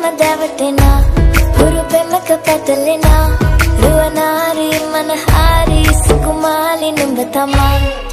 දැවටෙනා හුරු පෙමක පැටලෙනා රුවනාරි මනහාරි සුකුමාලි නුඹ තමා